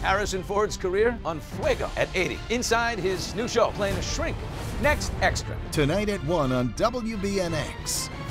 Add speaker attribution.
Speaker 1: Harrison Ford's career on Fuego at 80. Inside his new show, playing a shrink. Next, Extra.
Speaker 2: Tonight at 1 on WBNX.